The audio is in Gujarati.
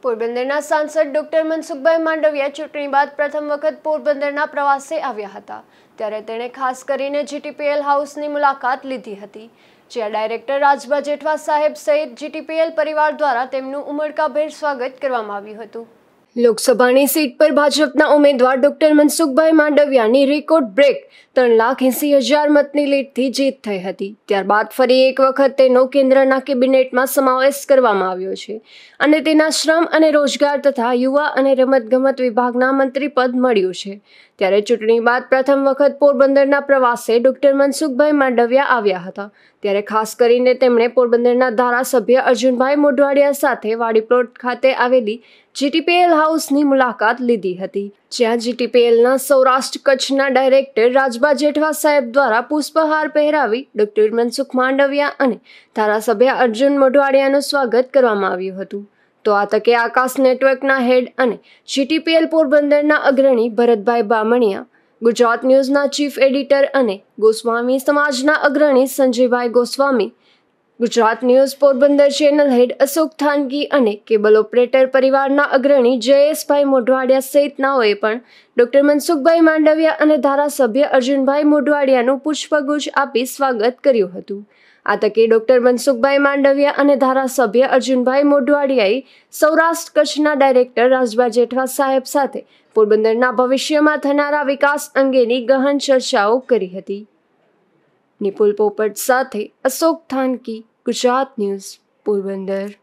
પોરબંદરના સાંસદ ડોક્ટર મનસુખભાઈ માંડવિયા ચૂંટણી બાદ પ્રથમ વખત પોરબંદરના પ્રવાસે આવ્યા હતા, ત્યારે તેણે ખાસ કરીને જીટીપીએલ હાઉસની મુલાકાત લીધી હતી, જ્યાં ડાયરેક્ટર રાજભા જેઠવા સાહેબ સહિત જીટીપીએલ પરિવાર દ્વારા તેમનું ઉમળકાભેર સ્વાગત કરવામાં આવ્યું હતું। લોકસભાની સીટ પર ભાજપના ઉમેદવાર ડોક્ટર મનસુખભાઈ માંડવિયાની રેકોર્ડ બ્રેક 3,80,000 મતની લીડથી જીત થઈ હતી। ત્યારબાદ ફરી એક વખત તેનો કેન્દ્રના કેબિનેટમાં સમાવેશ કરવામાં આવ્યો છે અને તેના શ્રમ અને રોજગાર તથા યુવા અને રમતગમત વિભાગના મંત્રી પદ મળ્યું છે। ત્યારે ચૂંટણી બાદ પ્રથમ વખત પોરબંદરના પ્રવાસે ડોક્ટર મનસુખભાઈ માંડવિયા આવ્યા હતા, ત્યારે ખાસ કરીને તેમણે પોરબંદરના ધારાસભ્ય અર્જુનભાઈ મોઢવાડિયા સાથે વાડી પ્લોટ ખાતે આવેલી જીટીપીએલ હાઉસની મુલાકાત લીધી હતી, જ્યાં જીટીપીએલના સૌરાષ્ટ્ર કચ્છના ડાયરેક્ટર રાજભા જેઠવા સાહેબ દ્વારા પુષ્પહાર પહેરાવી ડોક્ટર મનસુખ માંડવિયા અને ધારાસભ્ય અર્જુન મોઢવાડિયાનું સ્વાગત કરવામાં આવ્યું હતું। તો આ તકે આકાશ નેટવર્કના હેડ અને જીટીપીએલ પોરબંદરના અગ્રણી ભરતભાઈ બામણિયા, ગુજરાત ન્યૂઝના ચીફ એડિટર અને ગોસ્વામી સમાજના અગ્રણી Sanjaybhai Goswami, Gujarat news Porbandar channel head Ashok Thanki અને કેબલ ઓપરેટર પરિવારના અગ્રણી જયેશભાઈ મોઢવાડિયા સહિતનાઓએ પણ ડોક્ટર મનસુખભાઈ માંડવિયા અને ધારાસભ્ય અર્જુનભાઈ મોઢવાડિયાનું પુષ્પગુચ્છ આપી સ્વાગત કર્યું હતું। આ તકે ડોક્ટર મનસુખભાઈ માંડવિયા અને ધારાસભ્ય અર્જુનભાઈ મોઢવાડિયાએ સૌરાષ્ટ્ર કચ્છના ડાયરેક્ટર રાજભા જેઠવા સાહેબ સાથે પોરબંદરના ભવિષ્યમાં થનારા વિકાસ અંગેની ગહન ચર્ચાઓ કરી હતી। નિપુલ પોપટ સાથે અશોક થાનકી, ગુજરાત ન્યૂઝ, પોરબંદર।